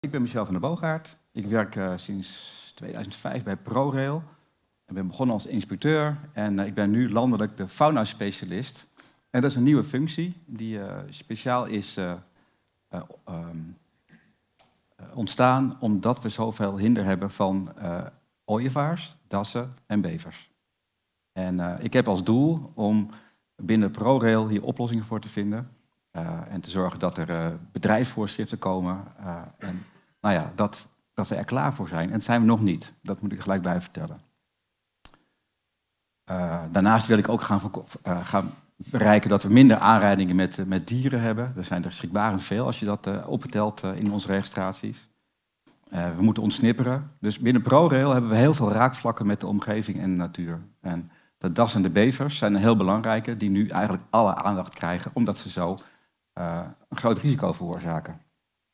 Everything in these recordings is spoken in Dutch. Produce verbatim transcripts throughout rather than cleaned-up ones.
Ik ben Michel van der Boogaard. Ik werk uh, sinds tweeduizend vijf bij ProRail. Ik ben begonnen als inspecteur en uh, ik ben nu landelijk de fauna-specialist. En dat is een nieuwe functie die uh, speciaal is uh, uh, um, uh, ontstaan omdat we zoveel hinder hebben van uh, ooievaars, dassen en bevers. En uh, ik heb als doel om binnen ProRail hier oplossingen voor te vinden. Uh, en te zorgen dat er uh, bedrijfsvoorschriften komen. Uh, en nou ja, dat, dat we er klaar voor zijn. En dat zijn we nog niet. Dat moet ik er gelijk bij vertellen. Uh, daarnaast wil ik ook gaan, uh, gaan bereiken dat we minder aanrijdingen met, uh, met dieren hebben. Er zijn er schrikbarend veel als je dat uh, optelt uh, in onze registraties. Uh, we moeten ontsnipperen. Dus binnen ProRail hebben we heel veel raakvlakken met de omgeving en de natuur. En de das en de bevers zijn een heel belangrijke, die nu eigenlijk alle aandacht krijgen, omdat ze zo uh, een groot risico veroorzaken.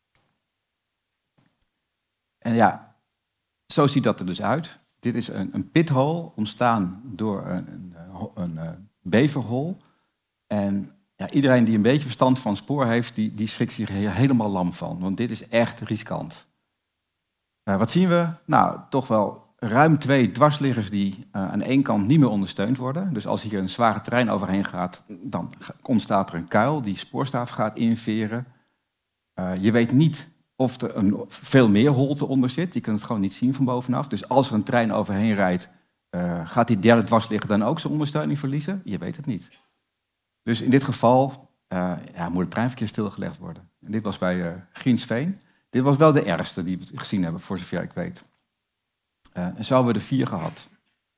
En ja, zo ziet dat er dus uit. Dit is een, een pithole ontstaan door een, een, een, een beverhol. En ja, iedereen die een beetje verstand van spoor heeft, die, die schrikt zich hier helemaal lam van. Want dit is echt riskant. Uh, wat zien we? Nou, toch wel ruim twee dwarsliggers die uh, aan één kant niet meer ondersteund worden. Dus als hier een zware trein overheen gaat, dan ontstaat er een kuil die spoorstaaf gaat inveren. Uh, je weet niet of er een veel meer holte onder zit. Je kunt het gewoon niet zien van bovenaf. Dus als er een trein overheen rijdt, uh, gaat die derde dwarsligger dan ook zijn ondersteuning verliezen? Je weet het niet. Dus in dit geval uh, ja, moet het treinverkeer stilgelegd worden. En dit was bij uh, Griensveen. Dit was wel de ergste die we gezien hebben, voor zover ik weet. Uh, en zo hebben we er vier gehad.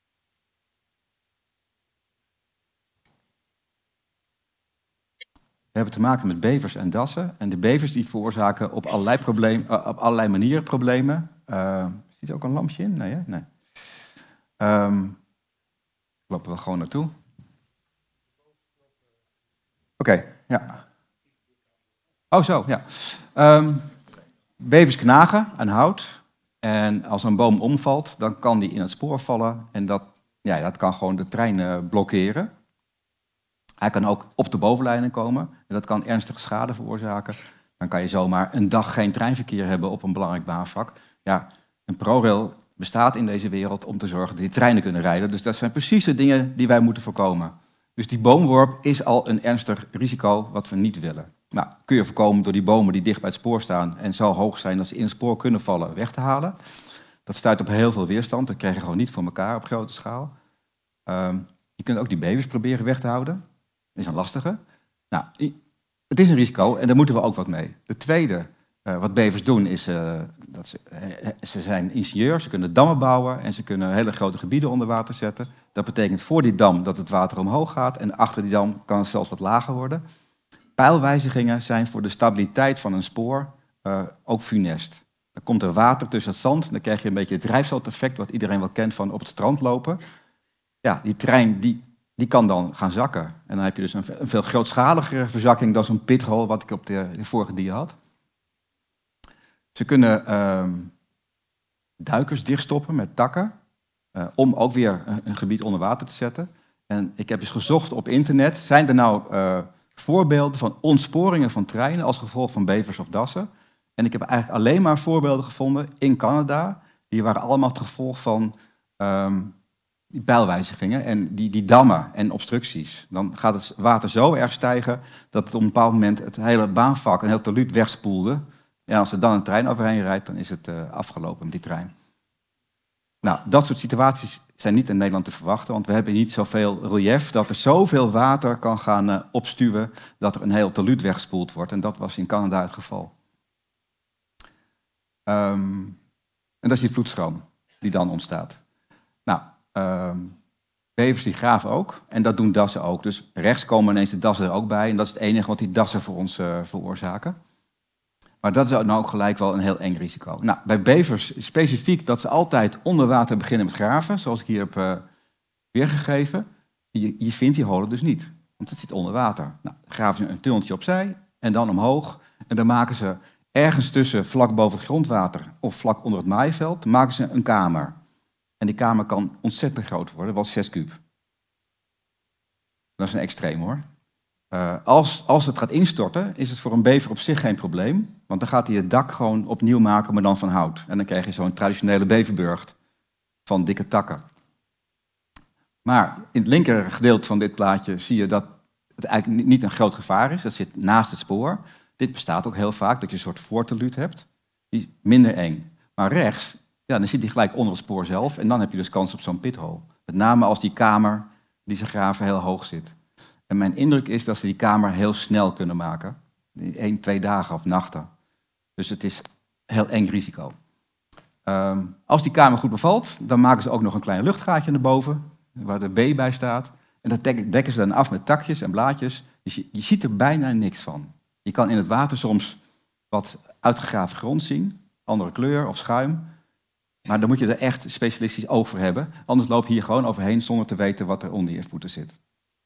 We hebben te maken met bevers en dassen. En de bevers die veroorzaken op allerlei, probleem, uh, op allerlei manieren problemen. Uh, zit er ook een lampje in? Nee, hè? Nee. Um, lopen we gewoon naartoe. Oké, okay, ja. Oh zo, ja. Um, bevers knagen aan hout. En als een boom omvalt, dan kan die in het spoor vallen. En dat, ja, dat kan gewoon de trein uh, blokkeren. Hij kan ook op de bovenlijnen komen. En dat kan ernstige schade veroorzaken. Dan kan je zomaar een dag geen treinverkeer hebben op een belangrijk baanvak. Ja, een ProRail bestaat in deze wereld om te zorgen dat die treinen kunnen rijden. Dus dat zijn precies de dingen die wij moeten voorkomen. Dus die boomworp is al een ernstig risico wat we niet willen. Nou, kun je voorkomen door die bomen die dicht bij het spoor staan en zo hoog zijn dat ze in het spoor kunnen vallen, weg te halen. Dat stuit op heel veel weerstand. Dat krijg je gewoon niet voor elkaar op grote schaal. Um, je kunt ook die bevers proberen weg te houden. Dat is een lastige. Nou, het is een risico en daar moeten we ook wat mee. De tweede, uh, wat bevers doen, is uh, dat ze, uh, ze zijn ingenieurs. Ze kunnen dammen bouwen en ze kunnen hele grote gebieden onder water zetten. Dat betekent voor die dam dat het water omhoog gaat en achter die dam kan het zelfs wat lager worden. Pijlwijzigingen zijn voor de stabiliteit van een spoor uh, ook funest. Dan komt er water tussen het zand. Dan krijg je een beetje het drijfzandeffect, wat iedereen wel kent van op het strand lopen. Ja, die trein die, die kan dan gaan zakken. En dan heb je dus een, een veel grootschaligere verzakking dan zo'n pithole wat ik op de, de vorige dia had. Ze kunnen uh, duikers dichtstoppen met takken. Uh, om ook weer een, een gebied onder water te zetten. En ik heb eens gezocht op internet. Zijn er nou Uh, voorbeelden van ontsporingen van treinen als gevolg van bevers of dassen. En ik heb eigenlijk alleen maar voorbeelden gevonden in Canada. Die waren allemaal het gevolg van um, die pijlwijzigingen en die, die dammen en obstructies. Dan gaat het water zo erg stijgen dat het op een bepaald moment het hele baanvak, een heel talud wegspoelde. En als er dan een trein overheen rijdt, dan is het uh, afgelopen met die trein. Nou, dat soort situaties zijn niet in Nederland te verwachten, want we hebben niet zoveel relief dat er zoveel water kan gaan uh, opstuwen dat er een heel talud wegspoeld wordt. En dat was in Canada het geval. Um, en dat is die vloedstroom die dan ontstaat. Nou, um, bevers die graven ook en dat doen dassen ook. Dus rechts komen ineens de dassen er ook bij en dat is het enige wat die dassen voor ons uh, veroorzaken. Maar dat is nou ook gelijk wel een heel eng risico. Nou, bij bevers specifiek dat ze altijd onder water beginnen met graven, zoals ik hier heb uh, weergegeven. Je, je vindt die holen dus niet, want het zit onder water. Nou, dan graven ze een tunneltje opzij en dan omhoog. En dan maken ze ergens tussen, vlak boven het grondwater of vlak onder het maaiveld, maken ze een kamer. En die kamer kan ontzettend groot worden, wel zes kuub. Dat is een extreem hoor. Uh, als, als het gaat instorten, is het voor een bever op zich geen probleem. Want dan gaat hij het dak gewoon opnieuw maken, maar dan van hout. En dan krijg je zo'n traditionele beverburcht van dikke takken. Maar in het linker gedeelte van dit plaatje zie je dat het eigenlijk niet een groot gevaar is. Dat zit naast het spoor. Dit bestaat ook heel vaak, dat je een soort voorteluut hebt. Die is minder eng. Maar rechts, ja, dan zit hij gelijk onder het spoor zelf. En dan heb je dus kans op zo'n pithole. Met name als die kamer die ze graven heel hoog zit. En mijn indruk is dat ze die kamer heel snel kunnen maken. In één, twee dagen of nachten. Dus het is een heel eng risico. Um, als die kamer goed bevalt, dan maken ze ook nog een klein luchtgaatje naar boven, waar de B bij staat. En dat dekken ze dan af met takjes en blaadjes. Dus je, je ziet er bijna niks van. Je kan in het water soms wat uitgegraven grond zien, andere kleur of schuim. Maar dan moet je er echt specialistisch oog voor hebben. Anders loop je hier gewoon overheen zonder te weten wat er onder je voeten zit.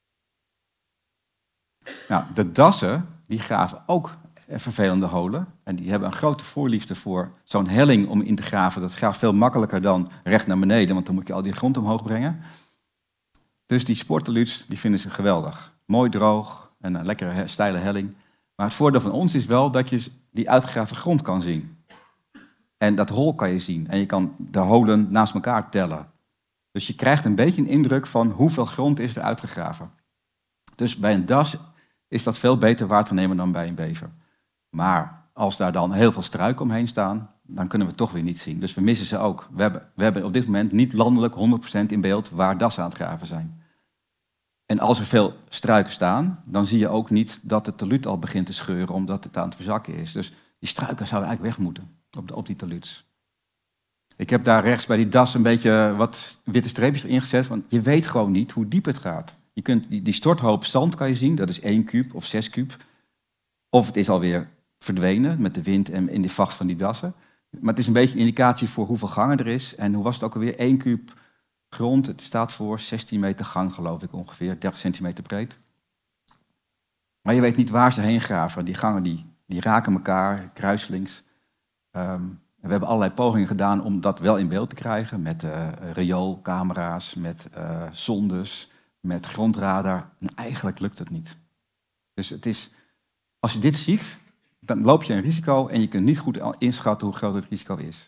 Nou, de dassen die graven ook vervelende holen. En die hebben een grote voorliefde voor zo'n helling om in te graven. Dat gaat veel makkelijker dan recht naar beneden, want dan moet je al die grond omhoog brengen. Dus die sporteluuts, die vinden ze geweldig. Mooi droog en een lekkere steile helling. Maar het voordeel van ons is wel dat je die uitgegraven grond kan zien. En dat hol kan je zien. En je kan de holen naast elkaar tellen. Dus je krijgt een beetje een indruk van hoeveel grond is er uitgegraven. Dus bij een das is dat veel beter waar te nemen dan bij een bever. Maar als daar dan heel veel struiken omheen staan, dan kunnen we het toch weer niet zien. Dus we missen ze ook. We hebben, we hebben op dit moment niet landelijk honderd procent in beeld waar dassen aan het graven zijn. En als er veel struiken staan, dan zie je ook niet dat het teluut al begint te scheuren omdat het aan het verzakken is. Dus die struiken zouden eigenlijk weg moeten op, de, op die teluuts. Ik heb daar rechts bij die das een beetje wat witte streepjes erin gezet, want je weet gewoon niet hoe diep het gaat. Je kunt die, die storthoop zand kan je zien, dat is één kuub of zes kuub. Of het is alweer verdwenen met de wind en in de vacht van die dassen. Maar het is een beetje een indicatie voor hoeveel gangen er is. En hoe was het ook alweer? één kuub grond, het staat voor zestien meter gang, geloof ik ongeveer, dertig centimeter breed. Maar je weet niet waar ze heen graven. Die gangen die, die raken elkaar, kruiselings. Um, we hebben allerlei pogingen gedaan om dat wel in beeld te krijgen. Met uh, rioolcamera's, met uh, sondes, met grondradar. En eigenlijk lukt het niet. Dus het is, als je dit ziet, dan loop je een risico en je kunt niet goed inschatten hoe groot het risico is.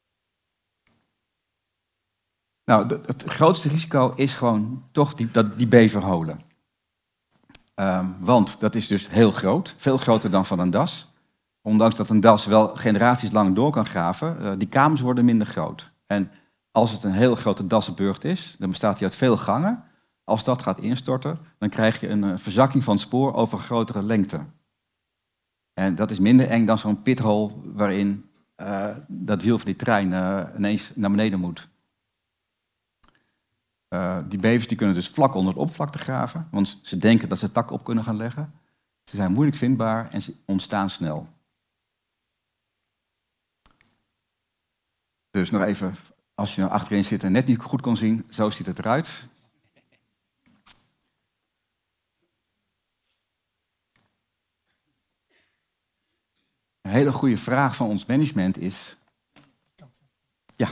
Nou, het grootste risico is gewoon toch die, dat, die beverholen. Um, want dat is dus heel groot, veel groter dan van een das. Ondanks dat een das wel generaties lang door kan graven, uh, die kamers worden minder groot. En als het een heel grote dassenburcht is, dan bestaat die uit veel gangen. Als dat gaat instorten, dan krijg je een uh, verzakking van het spoor over een grotere lengte. En dat is minder eng dan zo'n pithole waarin uh, dat wiel van die trein uh, ineens naar beneden moet. Uh, die bevers die kunnen dus vlak onder het oppervlakte graven, want ze denken dat ze takken op kunnen gaan leggen. Ze zijn moeilijk vindbaar en ze ontstaan snel. Dus nog even, als je nou achterin zit en net niet goed kon zien, zo ziet het eruit. Een hele goede vraag van ons management is... Ja.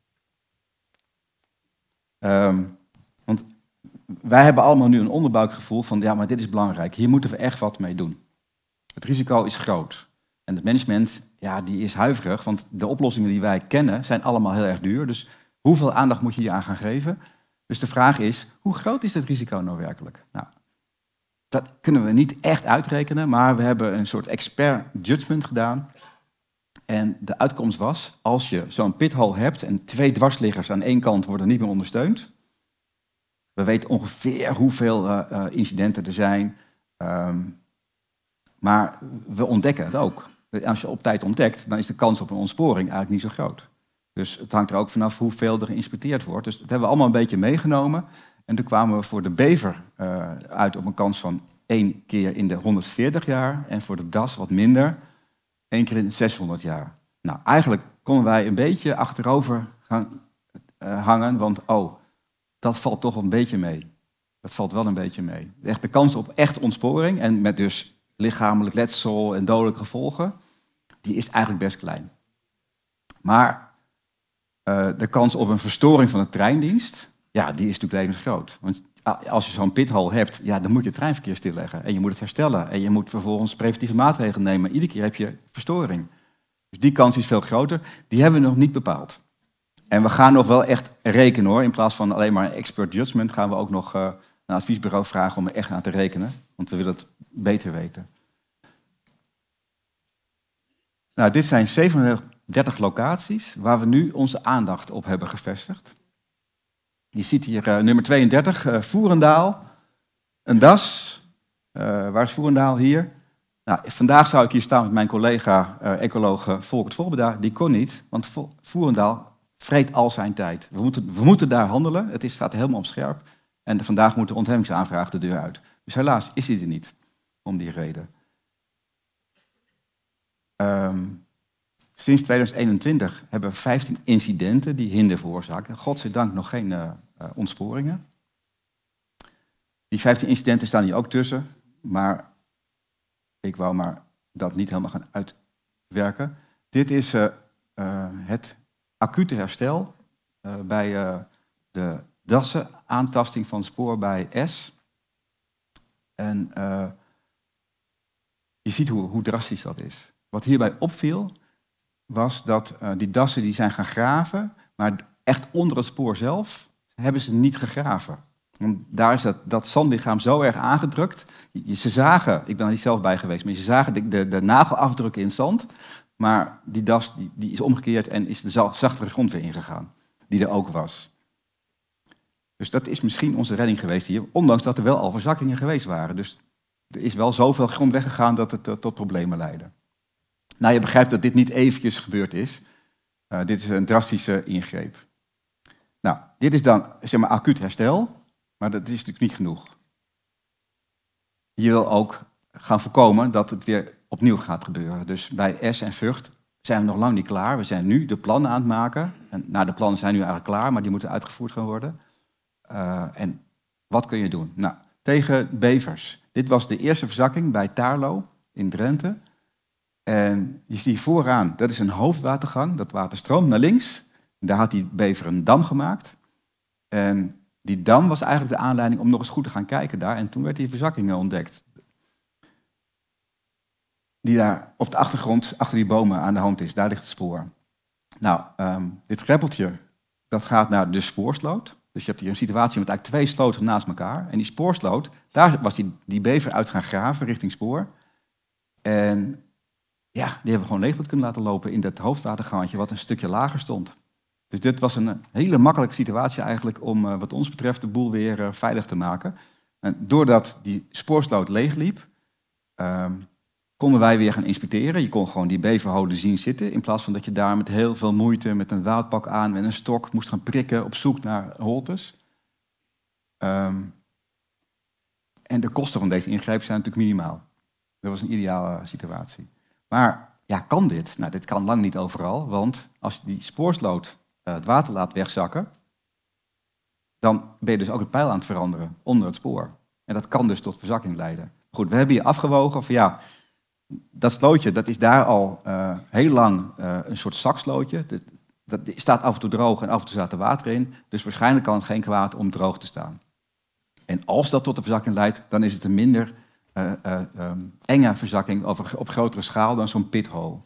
Um, want wij hebben allemaal nu een onderbuikgevoel van, ja, maar dit is belangrijk. Hier moeten we echt wat mee doen. Het risico is groot. En het management, ja, die is huiverig, want de oplossingen die wij kennen zijn allemaal heel erg duur. Dus hoeveel aandacht moet je hier aan gaan geven? Dus de vraag is, hoe groot is het risico nou werkelijk? Nou, dat kunnen we niet echt uitrekenen, maar we hebben een soort expert judgment gedaan. En de uitkomst was, als je zo'n pithole hebt en twee dwarsliggers aan één kant worden niet meer ondersteund. We weten ongeveer hoeveel uh, uh, incidenten er zijn, um, maar we ontdekken het ook. Als je op tijd ontdekt, dan is de kans op een ontsporing eigenlijk niet zo groot. Dus het hangt er ook vanaf hoeveel er geïnspecteerd wordt. Dus dat hebben we allemaal een beetje meegenomen. En toen kwamen we voor de bever uh, uit op een kans van één keer in de honderdveertig jaar. En voor de das wat minder, één keer in de zeshonderd jaar. Nou, eigenlijk konden wij een beetje achterover gaan uh, hangen, want oh, dat valt toch wel een beetje mee. Dat valt wel een beetje mee. Echt de kans op echt ontsporing, en met dus lichamelijk letsel en dodelijke gevolgen, die is eigenlijk best klein. Maar uh, de kans op een verstoring van de treindienst, ja, die is natuurlijk levensgroot. Want als je zo'n pithole hebt, ja, dan moet je het treinverkeer stilleggen. En je moet het herstellen. En je moet vervolgens preventieve maatregelen nemen. Iedere keer heb je verstoring. Dus die kans is veel groter. Die hebben we nog niet bepaald. En we gaan nog wel echt rekenen hoor. In plaats van alleen maar een expert judgment gaan we ook nog uh, een adviesbureau vragen om er echt aan te rekenen. Want we willen het beter weten. Nou, dit zijn zevenendertig locaties waar we nu onze aandacht op hebben gevestigd. Je ziet hier uh, nummer tweeëndertig, uh, Voerendaal. Een das. Uh, waar is Voerendaal? Hier. Nou, vandaag zou ik hier staan met mijn collega uh, ecoloog uh, Volkert Volbeda. Die kon niet, want Voerendaal vreet al zijn tijd. We moeten, we moeten daar handelen. Het is, staat helemaal op scherp. En vandaag moet de ontheffingsaanvraag de deur uit. Dus helaas is hij er niet, om die reden. Um, sinds tweeduizend eenentwintig hebben we vijftien incidenten die hinder veroorzaken. Godzijdank nog geen uh, uh, ontsporingen. Die vijftien incidenten staan hier ook tussen, maar ik wou maar dat niet helemaal gaan uitwerken. Dit is uh, uh, het acute herstel uh, bij uh, de dassen, aantasting van het spoor bij S. En uh, je ziet hoe, hoe drastisch dat is. Wat hierbij opviel, was dat uh, die dassen die zijn gaan graven, maar echt onder het spoor zelf hebben ze niet gegraven. Want daar is dat, dat zandlichaam zo erg aangedrukt. Je, ze zagen, ik ben er niet zelf bij geweest, maar ze zagen de, de, de nagelafdrukken in het zand. Maar die das die, die is omgekeerd en is de zachtere grond weer ingegaan, die er ook was. Dus dat is misschien onze redding geweest hier, ondanks dat er wel al verzakkingen geweest waren. Dus er is wel zoveel grond weggegaan dat het uh, tot problemen leidde. Nou, je begrijpt dat dit niet eventjes gebeurd is. Uh, dit is een drastische ingreep. Nou, dit is dan zeg maar acuut herstel, maar dat is natuurlijk niet genoeg. Je wil ook gaan voorkomen dat het weer opnieuw gaat gebeuren. Dus bij S en Vught zijn we nog lang niet klaar. We zijn nu de plannen aan het maken. En, nou, de plannen zijn nu eigenlijk klaar, maar die moeten uitgevoerd gaan worden. Uh, en wat kun je doen? Nou, tegen bevers. Dit was de eerste verzakking bij Taarlo in Drenthe. En je ziet vooraan, dat is een hoofdwatergang. Dat water stroomt naar links. Daar had die bever een dam gemaakt. En die dam was eigenlijk de aanleiding om nog eens goed te gaan kijken daar. En toen werd die verzakkingen ontdekt. Die daar op de achtergrond, achter die bomen aan de hand is. Daar ligt het spoor. Nou, um, dit greppeltje, dat gaat naar de spoorsloot. Dus je hebt hier een situatie met eigenlijk twee sloten naast elkaar. En die spoorsloot, daar was die, die bever uit gaan graven richting spoor. En ja, die hebben we gewoon leeg kunnen laten lopen in dat hoofdwatergangetje wat een stukje lager stond. Dus dit was een hele makkelijke situatie eigenlijk om uh, wat ons betreft de boel weer uh, veilig te maken. En doordat die spoorsloot leeg liep, uh, konden wij weer gaan inspecteren. Je kon gewoon die beverholen zien zitten, in plaats van dat je daar met heel veel moeite, met een waadpak aan, met een stok, moest gaan prikken op zoek naar holtes. Um, en de kosten van deze ingreep zijn natuurlijk minimaal. Dat was een ideale situatie. Maar ja, kan dit? Nou, dit kan lang niet overal, want als je die spoorsloot uh, het water laat wegzakken, dan ben je dus ook het peil aan het veranderen onder het spoor. En dat kan dus tot verzakking leiden. Goed, we hebben hier afgewogen van ja, dat slootje, dat is daar al uh, heel lang uh, een soort zakslootje. Dat, dat staat af en toe droog en af en toe staat er water in. Dus waarschijnlijk kan het geen kwaad om droog te staan. En als dat tot de verzakking leidt, dan is het een minder uh, uh, um, enge verzakking over, op grotere schaal dan zo'n pithole.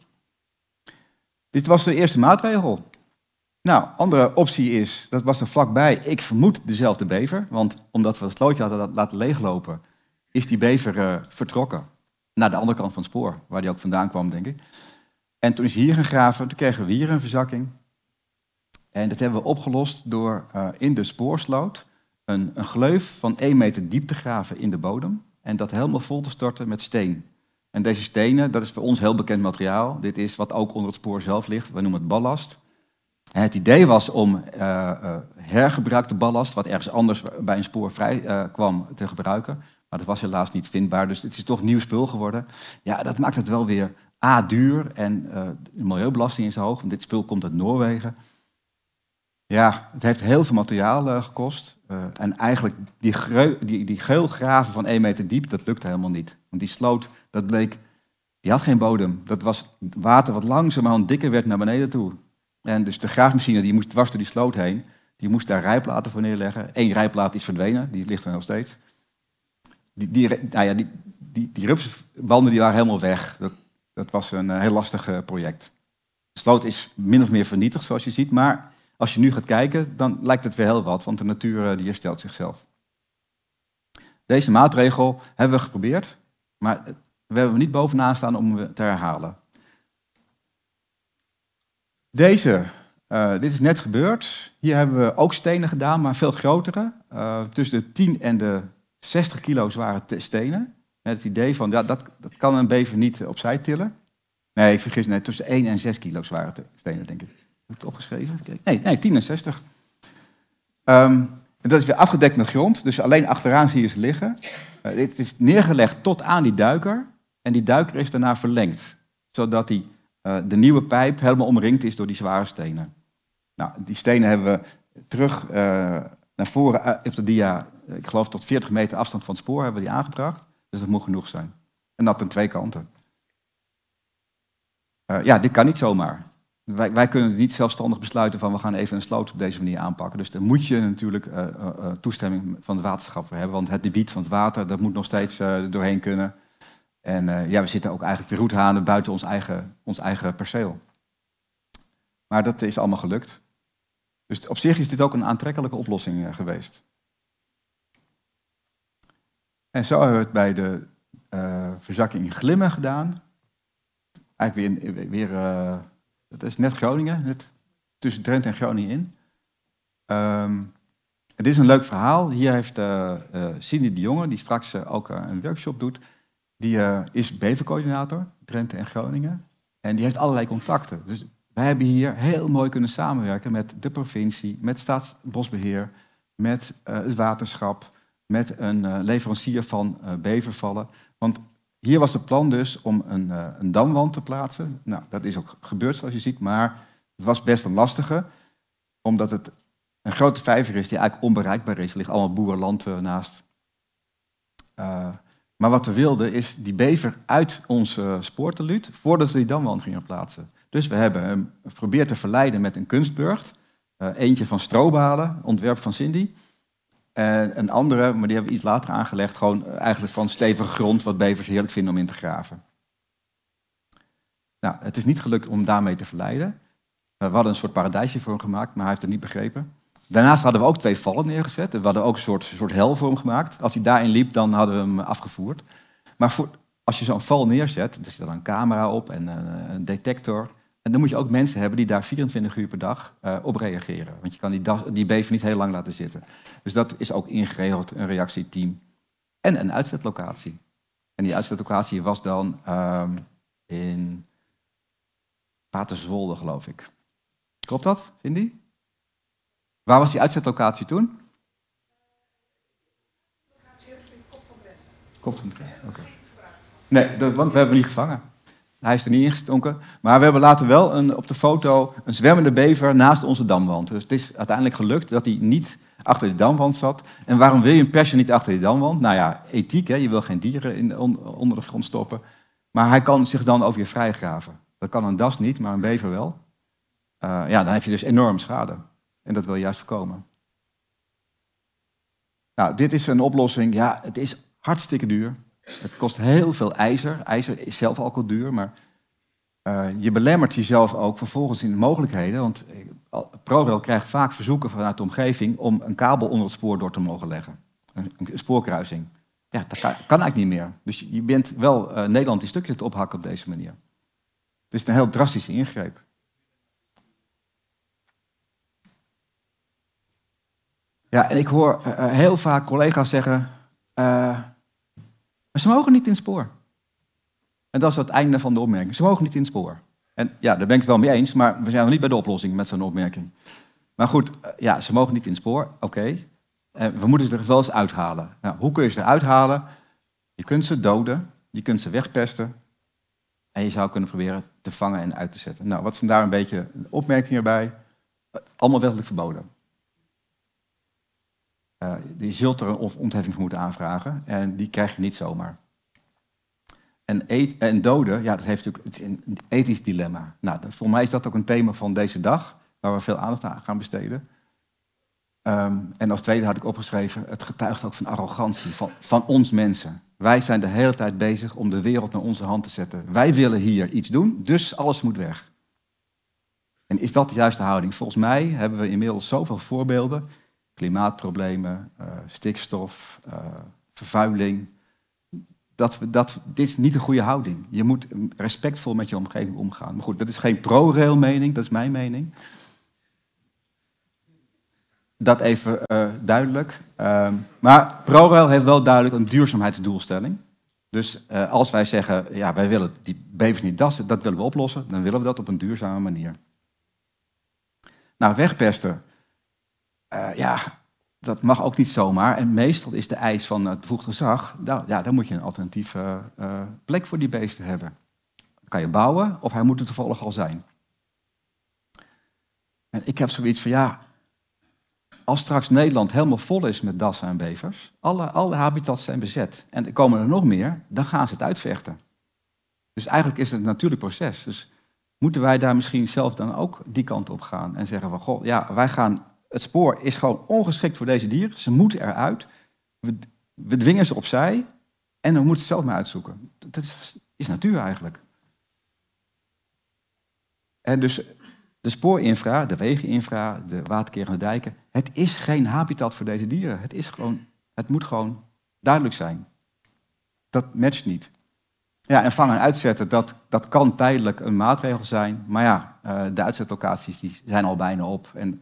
Dit was de eerste maatregel. Nou, andere optie is, dat was er vlakbij, ik vermoed dezelfde bever. Want omdat we het slootje hadden laten leeglopen, is die bever uh, vertrokken. Naar de andere kant van het spoor, waar die ook vandaan kwam, denk ik. En toen is hij hier gegraven, toen kregen we hier een verzakking. En dat hebben we opgelost door uh, in de spoorsloot een, een gleuf van één meter diep te graven in de bodem. En dat helemaal vol te storten met steen. En deze stenen, dat is voor ons heel bekend materiaal. Dit is wat ook onder het spoor zelf ligt. We noemen het ballast. En het idee was om uh, uh, hergebruikte ballast, wat ergens anders bij een spoor vrij uh, kwam, te gebruiken. Maar dat was helaas niet vindbaar, dus het is toch nieuw spul geworden. Ja, dat maakt het wel weer A, duur en uh, de milieubelasting is hoog, want dit spul komt uit Noorwegen. Ja, het heeft heel veel materiaal uh, gekost. Uh, en eigenlijk die, die, die geulgraven van één meter diep, dat lukte helemaal niet. Want die sloot, dat bleek, die had geen bodem. Dat was water wat langzamerhand dikker werd naar beneden toe. En dus de graafmachine die moest dwars door die sloot heen. Die moest daar rijplaten voor neerleggen. Eén rijplaat is verdwenen, die ligt er nog steeds. Die, die, nou ja, die, die, die rupsbanden die waren helemaal weg. Dat, dat was een uh, heel lastig uh, project. De sloot is min of meer vernietigd, zoals je ziet. Maar als je nu gaat kijken, dan lijkt het weer heel wat. Want de natuur uh, die herstelt zichzelf. Deze maatregel hebben we geprobeerd. Maar we hebben er niet bovenaan staan om hem te herhalen. Deze, uh, dit is net gebeurd. Hier hebben we ook stenen gedaan, maar veel grotere. Uh, tussen de tien en de zestig kilo zware stenen. Met het idee van, ja, dat, dat kan een bever niet opzij tillen. Nee, ik vergis me, tussen één en zes kilo zware stenen, denk ik. Heb ik het opgeschreven? Nee, nee, tien en zestig. Um, en dat is weer afgedekt met grond, dus alleen achteraan zie je ze liggen. Uh, dit is neergelegd tot aan die duiker. En die duiker is daarna verlengd. Zodat die, uh, de nieuwe pijp helemaal omringd is door die zware stenen. Nou, die stenen hebben we terug uh, naar voren uh, op de dia. Ik geloof tot veertig meter afstand van het spoor hebben we die aangebracht. Dus dat moet genoeg zijn. En dat aan twee kanten. Uh, ja, dit kan niet zomaar. Wij, wij kunnen niet zelfstandig besluiten van we gaan even een sloot op deze manier aanpakken. Dus daar moet je natuurlijk uh, uh, toestemming van het waterschap voor hebben. Want het debiet van het water, dat moet nog steeds uh, doorheen kunnen. En uh, ja, we zitten ook eigenlijk te roethanen buiten ons eigen, ons eigen perceel. Maar dat is allemaal gelukt. Dus op zich is dit ook een aantrekkelijke oplossing uh, geweest. En zo hebben we het bij de uh, verzakking in Glimmen gedaan. Eigenlijk weer, weer uh, dat is net Groningen, net tussen Drenthe en Groningen in. Um, het is een leuk verhaal. Hier heeft uh, uh, Cindy de Jonge, die straks uh, ook uh, een workshop doet, die uh, is bevercoördinator, Drenthe en Groningen. En die heeft allerlei contacten. Dus wij hebben hier heel mooi kunnen samenwerken met de provincie, met Staatsbosbeheer, met uh, het waterschap, met een uh, leverancier van uh, bevervallen. Want hier was het plan dus om een, uh, een damwand te plaatsen. Nou, dat is ook gebeurd zoals je ziet, maar het was best een lastige. Omdat het een grote vijver is die eigenlijk onbereikbaar is. Er ligt allemaal boerenland uh, naast. Uh, maar wat we wilden is die bever uit onze spoorteluut voordat we die damwand gingen plaatsen. Dus we hebben hem geprobeerd te verleiden met een kunstburcht. Uh, eentje van strobalen, ontwerp van Cindy. En een andere, maar die hebben we iets later aangelegd, gewoon eigenlijk van stevige grond, wat bevers heerlijk vinden om in te graven. Nou, het is niet gelukt om daarmee te verleiden. We hadden een soort paradijsje voor hem gemaakt, maar hij heeft het niet begrepen. Daarnaast hadden we ook twee vallen neergezet. We hadden ook een soort, soort hel voor hem gemaakt. Als hij daarin liep, dan hadden we hem afgevoerd. Maar voor, als je zo'n val neerzet, er zit dan een camera op en een, een detector. En dan moet je ook mensen hebben die daar vierentwintig uur per dag uh, op reageren. Want je kan die, dag, die bever niet heel lang laten zitten. Dus dat is ook ingeregeld, een reactieteam. En een uitzetlocatie. En die uitzetlocatie was dan uh, in Paterswolde, geloof ik. Klopt dat, Cindy? Waar was die uitzetlocatie toen? Kop van Drenthe, oké. Okay. Nee, dat, want we hebben hem niet gevangen. Hij is er niet ingestonken. Maar we hebben later wel een, op de foto een zwemmende bever naast onze damwand. Dus het is uiteindelijk gelukt dat hij niet achter de damwand zat. En waarom wil je een persje niet achter die damwand? Nou ja, ethiek, hè? Je wil geen dieren in, on, onder de grond stoppen. Maar hij kan zich dan over je vrijgraven. Dat kan een das niet, maar een bever wel. Uh, ja, dan heb je dus enorm schade. En dat wil je juist voorkomen. Nou, dit is een oplossing. Ja, het is hartstikke duur. Het kost heel veel ijzer. IJzer is zelf ook al duur, maar uh, je belemmert jezelf ook vervolgens in de mogelijkheden. Want ProRail krijgt vaak verzoeken vanuit de omgeving om een kabel onder het spoor door te mogen leggen. Een, een spoorkruising. Ja, dat kan, kan eigenlijk niet meer. Dus je bent wel uh, Nederland in stukjes te ophakken op deze manier. Het is een heel drastische ingreep. Ja, en ik hoor uh, heel vaak collega's zeggen, Uh, maar ze mogen niet in het spoor. En dat is het einde van de opmerking. Ze mogen niet in het spoor. En ja, daar ben ik het wel mee eens, maar we zijn nog niet bij de oplossing met zo'n opmerking. Maar goed, uh, ja, ze mogen niet in het spoor, oké. Okay. Uh, we moeten ze er wel eens uithalen. Nou, hoe kun je ze eruit halen? Je kunt ze doden, je kunt ze wegpesten. En je zou kunnen proberen te vangen en uit te zetten. Nou, wat zijn daar een beetje opmerkingen bij? Uh, allemaal wettelijk verboden. Uh, je zult er een ontheffing voor moeten aanvragen en die krijg je niet zomaar. En, eet, en doden, ja, dat heeft natuurlijk een ethisch dilemma. Nou, voor mij is dat ook een thema van deze dag, waar we veel aandacht aan gaan besteden. Um, en als tweede had ik opgeschreven, het getuigt ook van arrogantie, van, van ons mensen. Wij zijn de hele tijd bezig om de wereld naar onze hand te zetten. Wij willen hier iets doen, dus alles moet weg. En is dat de juiste houding? Volgens mij hebben we inmiddels zoveel voorbeelden. Klimaatproblemen, uh, stikstof, uh, vervuiling. Dat we, dat, dit is niet een goede houding. Je moet respectvol met je omgeving omgaan. Maar goed, dat is geen pro-rail mening, dat is mijn mening. Dat even uh, duidelijk. Uh, maar ProRail heeft wel duidelijk een duurzaamheidsdoelstelling. Dus uh, als wij zeggen, ja, wij willen die bevers niet dassen, dat willen we oplossen, dan willen we dat op een duurzame manier. Nou, wegpesten, uh, ja, dat mag ook niet zomaar. En meestal is de eis van het bevoegd gezag, nou, ja, dan moet je een alternatieve uh, plek voor die beesten hebben. Dat kan je bouwen, of hij moet er toevallig al zijn. En ik heb zoiets van, ja, als straks Nederland helemaal vol is met dassen en bevers, alle, alle habitats zijn bezet en er komen er nog meer, dan gaan ze het uitvechten. Dus eigenlijk is het een natuurlijk proces. Dus moeten wij daar misschien zelf dan ook die kant op gaan en zeggen van, goh, ja, wij gaan, het spoor is gewoon ongeschikt voor deze dieren, ze moeten eruit, we, we dwingen ze opzij en dan moeten ze zelf maar uitzoeken. Dat is, is natuur eigenlijk. En dus de spoorinfra, de wegeninfra, de waterkerende dijken, het is geen habitat voor deze dieren. Het, is gewoon, het moet gewoon duidelijk zijn. Dat matcht niet. Ja, en vangen en uitzetten, dat, dat kan tijdelijk een maatregel zijn. Maar ja, de uitzetlocaties die zijn al bijna op. En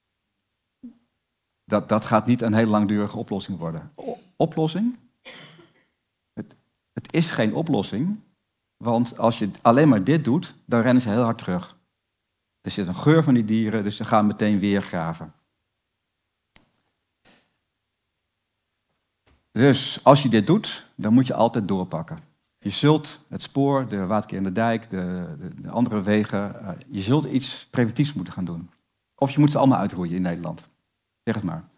dat, dat gaat niet een hele langdurige oplossing worden. O- oplossing? Het, het is geen oplossing. Want als je alleen maar dit doet, dan rennen ze heel hard terug. Er zit een geur van die dieren, dus ze gaan meteen weer graven. Dus als je dit doet, dan moet je altijd doorpakken. Je zult het spoor, de waterkerende dijk, de, de, de andere wegen, uh, je zult iets preventiefs moeten gaan doen. Of je moet ze allemaal uitroeien in Nederland. Zeg het maar.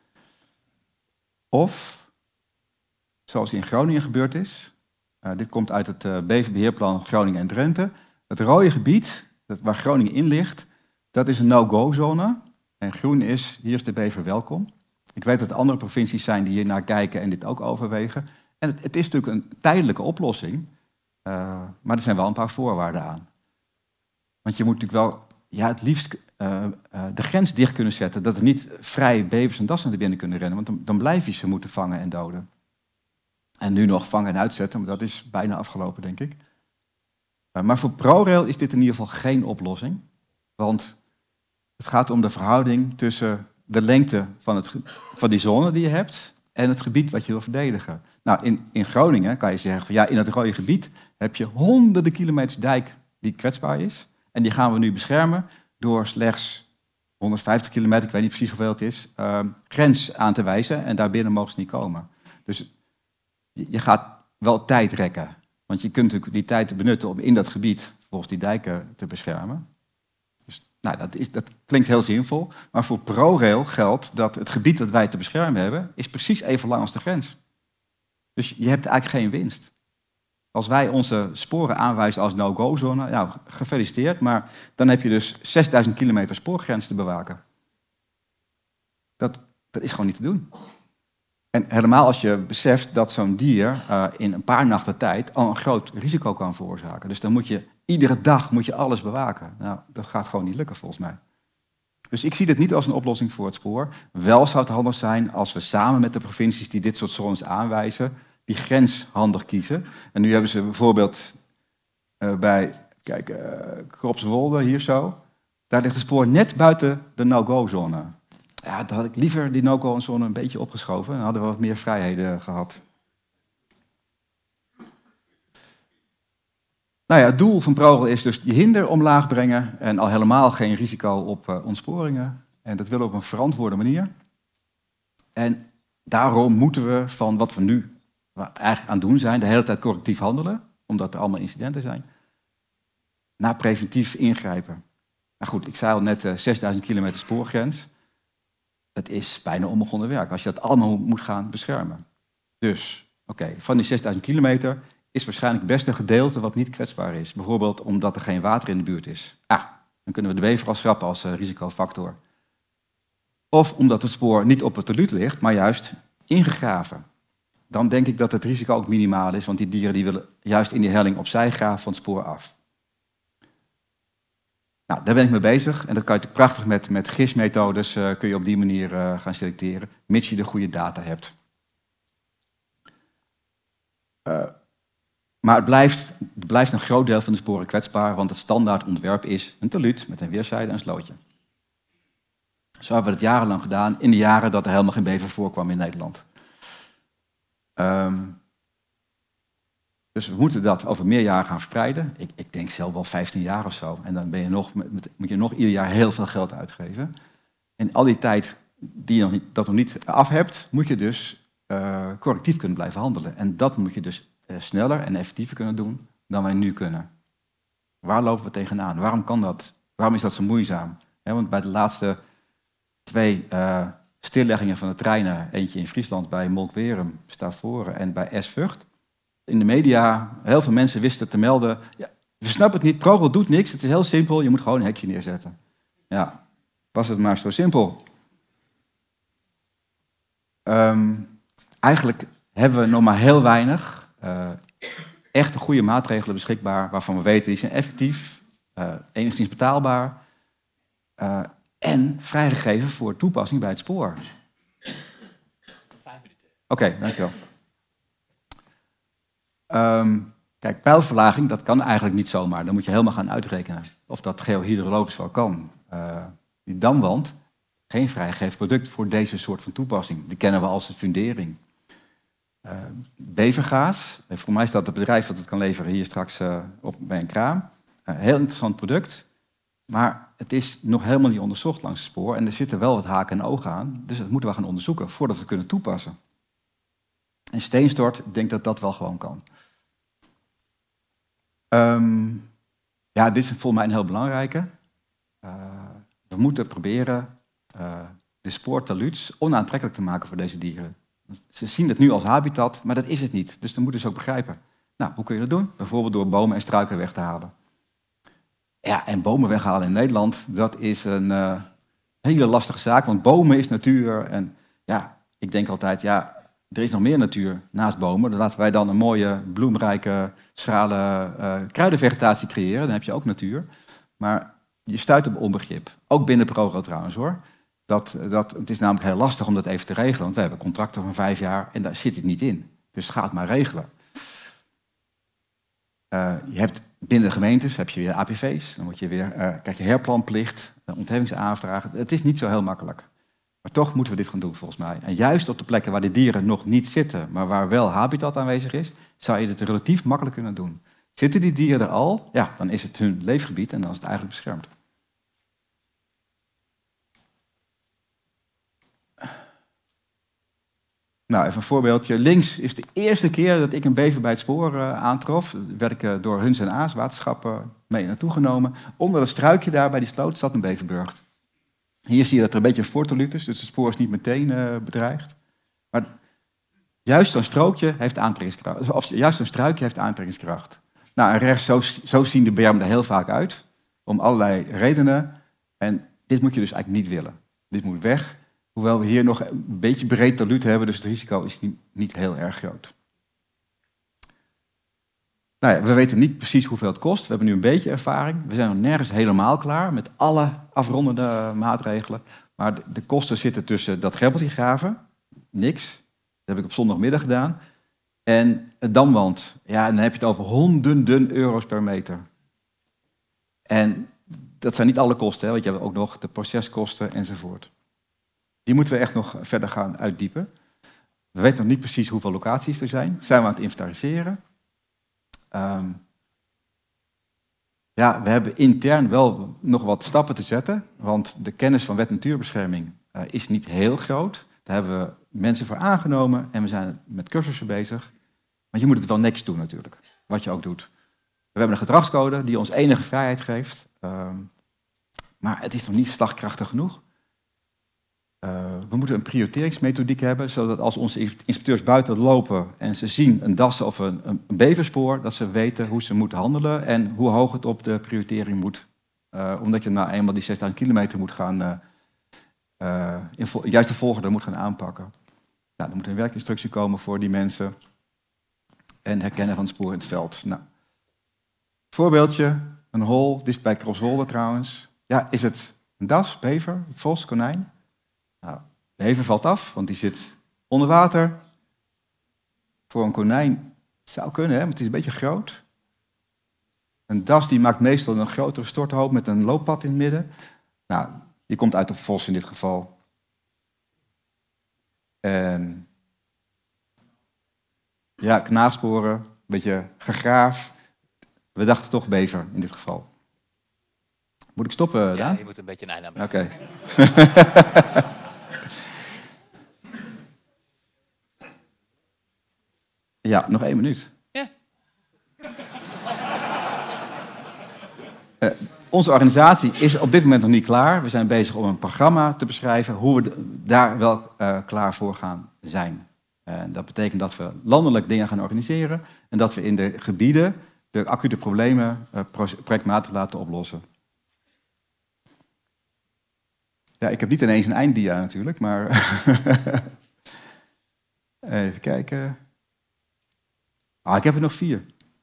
Of, zoals in Groningen gebeurd is, uh, dit komt uit het uh, beverbeheerplan Groningen en Drenthe, het rode gebied, dat waar Groningen in ligt, dat is een no-go-zone. En groen is, hier is de bever welkom. Ik weet dat er andere provincies zijn die hier naar kijken en dit ook overwegen. En het, het is natuurlijk een tijdelijke oplossing, uh, maar er zijn wel een paar voorwaarden aan. Want je moet natuurlijk wel, ja, het liefst uh, uh, de grens dicht kunnen zetten, dat er niet vrij bevers en dassen naar binnen kunnen rennen, want dan, dan blijf je ze moeten vangen en doden. En nu nog vangen en uitzetten, maar dat is bijna afgelopen, denk ik. Uh, maar voor ProRail is dit in ieder geval geen oplossing, want het gaat om de verhouding tussen de lengte van, het, van die zone die je hebt en het gebied wat je wil verdedigen. Nou, in, in Groningen kan je zeggen van ja, in het rode gebied heb je honderden kilometers dijk die kwetsbaar is. En die gaan we nu beschermen door slechts honderdvijftig kilometer, ik weet niet precies hoeveel het is, uh, grens aan te wijzen en daarbinnen mogen ze niet komen. Dus je, je gaat wel tijd rekken. Want je kunt natuurlijk die tijd benutten om in dat gebied volgens die dijken te beschermen. Nou, dat, is, dat klinkt heel zinvol, maar voor ProRail geldt dat het gebied dat wij te beschermen hebben, is precies even lang als de grens. Dus je hebt eigenlijk geen winst. Als wij onze sporen aanwijzen als no-go-zone, nou, gefeliciteerd, maar dan heb je dus zesduizend kilometer spoorgrens te bewaken. Dat, dat is gewoon niet te doen. En helemaal als je beseft dat zo'n dier uh, in een paar nachten tijd al een groot risico kan veroorzaken. Dus dan moet je iedere dag moet je alles bewaken. Nou, dat gaat gewoon niet lukken volgens mij. Dus ik zie dit niet als een oplossing voor het spoor. Wel zou het handig zijn als we samen met de provincies die dit soort zones aanwijzen, die grens handig kiezen. En nu hebben ze bijvoorbeeld uh, bij, kijk, uh, Kropswolde hier zo. Daar ligt het spoor net buiten de no-go-zone. Ja, dan had ik liever die no-go-zone een beetje opgeschoven. Dan hadden we wat meer vrijheden gehad. Nou ja, het doel van ProRail is dus die hinder omlaag brengen en al helemaal geen risico op uh, ontsporingen. En dat willen we op een verantwoorde manier. En daarom moeten we van wat we nu eigenlijk aan het doen zijn, de hele tijd correctief handelen, omdat er allemaal incidenten zijn, naar preventief ingrijpen. Nou goed, ik zei al net uh, zesduizend kilometer spoorgrens. Dat is bijna onbegonnen werk als je dat allemaal moet gaan beschermen. Dus, oké, okay, van die zesduizend kilometer is waarschijnlijk best een gedeelte wat niet kwetsbaar is. Bijvoorbeeld omdat er geen water in de buurt is. Ah, dan kunnen we de bever al schrappen als uh, risicofactor. Of omdat het spoor niet op het talud ligt, maar juist ingegraven. Dan denk ik dat het risico ook minimaal is, want die dieren die willen juist in die helling opzij graven van het spoor af. Nou, daar ben ik mee bezig en dat kan je prachtig met, met gistmethodes uh, kun je op die manier uh, gaan selecteren, mits je de goede data hebt. Uh, maar het blijft, het blijft een groot deel van de sporen kwetsbaar, want het standaard ontwerp is een talud met een weerszijde en een slootje. Zo hebben we het jarenlang gedaan, in de jaren dat er helemaal geen bever voorkwam in Nederland. Um, dus we moeten dat over meer jaren gaan verspreiden. Ik, ik denk zelf wel vijftien jaar of zo. En dan ben je nog, met, moet je nog ieder jaar heel veel geld uitgeven. En al die tijd die je nog niet, dat nog niet af hebt, moet je dus uh, correctief kunnen blijven handelen. En dat moet je dus uh, sneller en effectiever kunnen doen dan wij nu kunnen. Waar lopen we tegenaan? Waarom kan dat? Waarom is dat zo moeizaam? He, want bij de laatste twee uh, stilleggingen van de treinen, eentje in Friesland bij Molkwerum, Stavoren en bij Esvught. In de media, heel veel mensen wisten te melden, ja, we snappen het niet, ProRail doet niks, het is heel simpel, je moet gewoon een hekje neerzetten. Ja, was het maar zo simpel. Um, eigenlijk hebben we nog maar heel weinig uh, echte goede maatregelen beschikbaar, waarvan we weten die zijn effectief, uh, enigszins betaalbaar uh, en vrijgegeven voor toepassing bij het spoor. Vijf minuten. Oké, okay, dankjewel. Um, kijk, pijlverlaging, dat kan eigenlijk niet zomaar. Dan moet je helemaal gaan uitrekenen of dat geohydrologisch wel kan. Uh, die damwand, geen vrijgegeven product voor deze soort van toepassing. Die kennen we als een fundering. Uh, bevergaas, voor mij staat het bedrijf dat het kan leveren hier straks uh, op, bij een kraam. Uh, heel interessant product, maar het is nog helemaal niet onderzocht langs het spoor. En er zitten wel wat haken en ogen aan, dus dat moeten we gaan onderzoeken voordat we het kunnen toepassen. En steenstort, ik denk dat dat wel gewoon kan. Um, ja, dit is volgens mij een heel belangrijke. Uh, we moeten proberen uh, de spoortaluds onaantrekkelijk te maken voor deze dieren. Ze zien het nu als habitat, maar dat is het niet. Dus dan moeten ze ook begrijpen. Nou, hoe kun je dat doen? Bijvoorbeeld door bomen en struiken weg te halen. Ja, en bomen weghalen in Nederland, dat is een uh, hele lastige zaak. Want bomen is natuur. En ja, ik denk altijd, ja, er is nog meer natuur naast bomen. Dan laten wij dan een mooie, bloemrijke, schrale uh, kruidenvegetatie creëren. Dan heb je ook natuur. Maar je stuit op onbegrip. Ook binnen ProRail trouwens hoor. Dat, dat, het is namelijk heel lastig om dat even te regelen. Want we hebben contracten van vijf jaar en daar zit het niet in. Dus ga het maar regelen. Uh, je hebt binnen de gemeentes heb je weer A P V's. Dan moet je weer, uh, krijg je herplanplicht, uh, ontheffingsaanvragen. Het is niet zo heel makkelijk. Maar toch moeten we dit gaan doen volgens mij. En juist op de plekken waar de dieren nog niet zitten, maar waar wel habitat aanwezig is, zou je het relatief makkelijk kunnen doen. Zitten die dieren er al, ja, dan is het hun leefgebied en dan is het eigenlijk beschermd. Nou, even een voorbeeldje. Links is de eerste keer dat ik een bever bij het spoor uh, aantrof. Daar werd ik uh, door Huns en Aas, waterschappen, mee naartoe genomen. Onder een struikje daar bij die sloot zat een beverburgt. Hier zie je dat er een beetje een voortalud is, dus het spoor is niet meteen uh, bedreigd. Maar juist zo'n strookje heeft aantrekkingskracht. Of juist zo'n struikje heeft aantrekkingskracht. Nou, en rechts, zo, zo zien de bermen er heel vaak uit. Om allerlei redenen. En dit moet je dus eigenlijk niet willen. Dit moet weg. Hoewel we hier nog een beetje breed talud hebben, dus het risico is niet, niet heel erg groot. Nou ja, we weten niet precies hoeveel het kost. We hebben nu een beetje ervaring. We zijn nog nergens helemaal klaar met alle afrondende maatregelen. Maar de, de kosten zitten tussen dat greppeltje graven, niks. Dat heb ik op zondagmiddag gedaan. En het damwand, ja, dan heb je het over honderden euro's per meter. En dat zijn niet alle kosten, hè, want je hebt ook nog de proceskosten enzovoort. Die moeten we echt nog verder gaan uitdiepen. We weten nog niet precies hoeveel locaties er zijn. Zijn we aan het inventariseren. Um, ja, we hebben intern wel nog wat stappen te zetten. Want de kennis van wet natuurbescherming uh, is niet heel groot. Daar hebben we mensen voor aangenomen en we zijn met cursussen bezig. Maar je moet het wel netjes doen natuurlijk, wat je ook doet. We hebben een gedragscode die ons enige vrijheid geeft. Um, maar het is nog niet slagkrachtig genoeg. Uh, we moeten een prioriteringsmethodiek hebben, zodat als onze inspecteurs buiten lopen en ze zien een dassen of een, een beverspoor, dat ze weten hoe ze moeten handelen en hoe hoog het op de prioritering moet. Uh, omdat je nou eenmaal die zesduizend kilometer moet gaan, uh, uh, in vo- juist de volgorde moet gaan aanpakken. Nou, er moet een werkinstructie komen voor die mensen. En herkennen van sporen in het veld. Nou, voorbeeldje, een hol, dit is bij Kropswolde trouwens. Ja, is het een das, bever, vos, konijn? Nou, de bever valt af, want die zit onder water. Voor een konijn zou kunnen, hè, want het is een beetje groot. Een das die maakt meestal een grotere storthoop met een looppad in het midden. Nou, die komt uit op vos in dit geval. En ja, knaagsporen, een beetje gegraaf. We dachten toch bever in dit geval. Moet ik stoppen, Daan? Ja, je moet een beetje een einde aan maken. Oké. Ja, nog één minuut. Ja. Uh, onze organisatie is op dit moment nog niet klaar. We zijn bezig om een programma te beschrijven hoe we daar wel uh, klaar voor gaan zijn. Uh, dat betekent dat we landelijk dingen gaan organiseren en dat we in de gebieden de acute problemen uh, projectmatig laten oplossen. Ja, ik heb niet ineens een einddia natuurlijk, maar even kijken. Ah, ik heb er nog vier.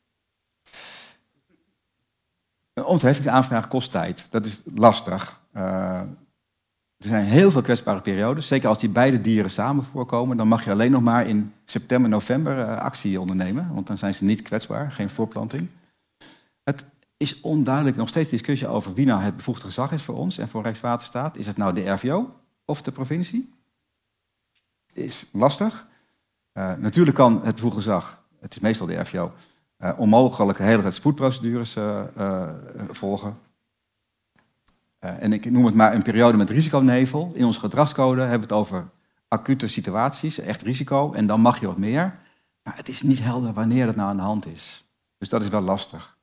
Een ontheffingsaanvraag kost tijd. Dat is lastig. Uh, er zijn heel veel kwetsbare periodes. Zeker als die beide dieren samen voorkomen, dan mag je alleen nog maar in september, november uh, actie ondernemen. Want dan zijn ze niet kwetsbaar, geen voorplanting. Het is onduidelijk nog steeds discussie over wie nou het bevoegd gezag is voor ons en voor Rijkswaterstaat. Is het nou de R V O of de provincie? Is lastig. Uh, natuurlijk kan het bevoegd gezag, het is meestal de R V O, uh, onmogelijk de hele tijd spoedprocedures uh, uh, volgen. Uh, en ik noem het maar een periode met risiconevel. In onze gedragscode hebben we het over acute situaties, echt risico, en dan mag je wat meer. Maar het is niet helder wanneer dat nou aan de hand is. Dus dat is wel lastig.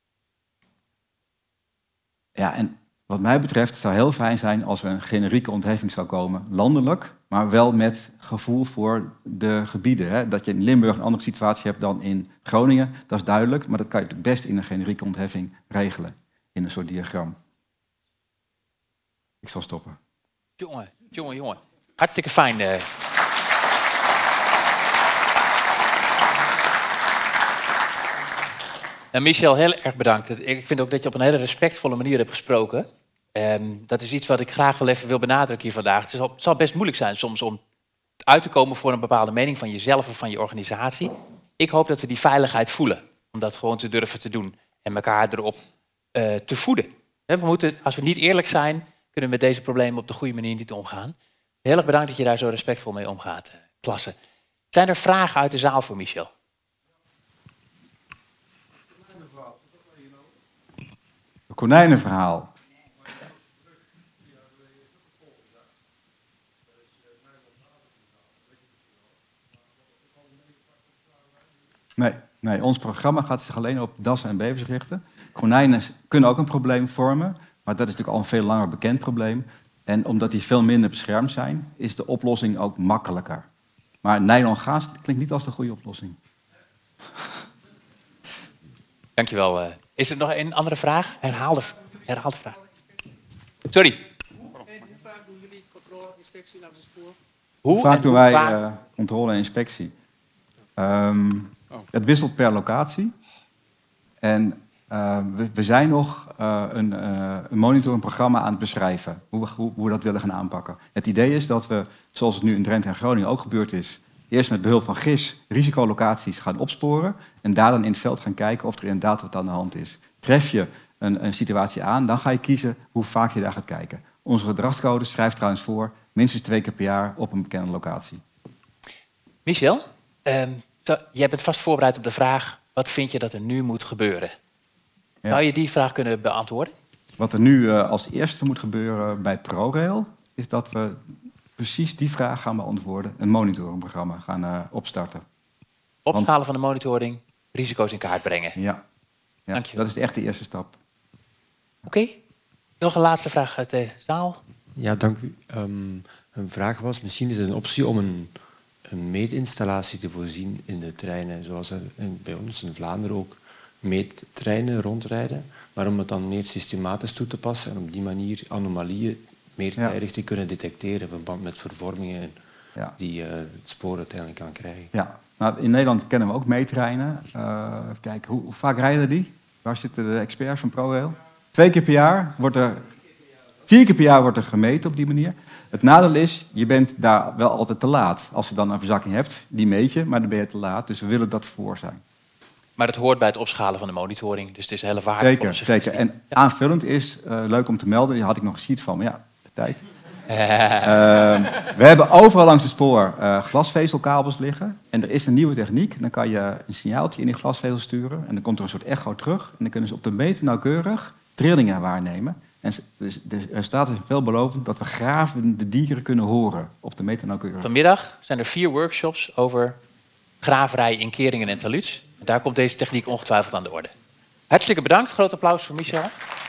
Ja, en wat mij betreft het zou heel fijn zijn als er een generieke ontheffing zou komen, landelijk, maar wel met gevoel voor de gebieden. Hè. Dat je in Limburg een andere situatie hebt dan in Groningen, dat is duidelijk, maar dat kan je best in een generieke ontheffing regelen, in een soort diagram. Ik zal stoppen. Jongen, jongen, jongen. Hartstikke fijn. Uh. En Michel, heel erg bedankt. Ik vind ook dat je op een hele respectvolle manier hebt gesproken. Um, dat is iets wat ik graag wel even wil benadrukken hier vandaag. Het zal, het zal best moeilijk zijn soms om uit te komen voor een bepaalde mening van jezelf of van je organisatie. Ik hoop dat we die veiligheid voelen. Om dat gewoon te durven te doen en elkaar erop uh, te voeden. We moeten, als we niet eerlijk zijn, kunnen we met deze problemen op de goede manier niet omgaan. Heel erg bedankt dat je daar zo respectvol mee omgaat, klasse. Zijn er vragen uit de zaal voor Michel? Een konijnenverhaal. Nee, nee, ons programma gaat zich alleen op dassen en bevers richten. Konijnen kunnen ook een probleem vormen, maar dat is natuurlijk al een veel langer bekend probleem. En omdat die veel minder beschermd zijn, is de oplossing ook makkelijker. Maar nylon gaas klinkt niet als de goede oplossing. Dankjewel. Uh, is er nog een andere vraag? Herhaal de, herhaal de vraag. Sorry. Hoe vaak doen jullie controle, inspectie langs het spoor? Hoe vaak doen wij uh, controle en inspectie? Um, oh. Het wisselt per locatie. En uh, we, we zijn nog uh, een, uh, een monitoringprogramma aan het beschrijven. Hoe we, hoe, hoe we dat willen gaan aanpakken. Het idee is dat we, zoals het nu in Drenthe en Groningen ook gebeurd is, eerst met behulp van G I S risicolocaties gaan opsporen. En daar dan in het veld gaan kijken of er inderdaad wat aan de hand is. Tref je een, een situatie aan, dan ga je kiezen hoe vaak je daar gaat kijken. Onze gedragscode schrijft trouwens voor minstens twee keer per jaar op een bekende locatie. Michel, um, zo, jij bent vast voorbereid op de vraag, wat vind je dat er nu moet gebeuren? Ja. Zou je die vraag kunnen beantwoorden? Wat er nu uh, als eerste moet gebeuren bij ProRail, is dat we precies die vraag gaan beantwoorden. Een monitoringprogramma gaan uh, opstarten. Opschalen Want, van de monitoring, risico's in kaart brengen. Ja, ja Dank je. Dat is echt de eerste stap. Oké, okay. Nog een laatste vraag uit de zaal. Ja, dank u. Um, een vraag was, misschien is het een optie om een, een meetinstallatie te voorzien in de treinen, zoals er in, bij ons in Vlaanderen ook meettreinen rondrijden, maar om het dan meer systematisch toe te passen en op die manier anomalieën meertijdig te kunnen detecteren in verband met vervormingen Ja. die uh, het spoor uiteindelijk kan krijgen. Ja. Nou, in Nederland kennen we ook meetreinen. Uh, even kijken, hoe, hoe vaak rijden die? Waar zitten de experts van ProRail? Twee keer per jaar wordt er... Vier keer per jaar wordt er gemeten op die manier. Het nadeel is, je bent daar wel altijd te laat. Als je dan een verzakking hebt, die meet je, maar dan ben je te laat. Dus we willen dat voor zijn. Maar het hoort bij het opschalen van de monitoring. Dus het is een hele waardevolle Zeker, suggestie. zeker. En Ja. aanvullend is, uh, leuk om te melden, die had ik nog een sheet van, maar ja, de tijd. Uh, we hebben overal langs het spoor uh, glasvezelkabels liggen. En er is een nieuwe techniek. Dan kan je een signaaltje in die glasvezel sturen. En dan komt er een soort echo terug. En dan kunnen ze op de meter nauwkeurig trillingen waarnemen. En dus de resultaten zijn veelbelovend dat we gravende dieren kunnen horen op de meter nauwkeurig. Vanmiddag zijn er vier workshops over graverij in keringen en taluds. En daar komt deze techniek ongetwijfeld aan de orde. Hartstikke bedankt. Groot applaus voor Michel.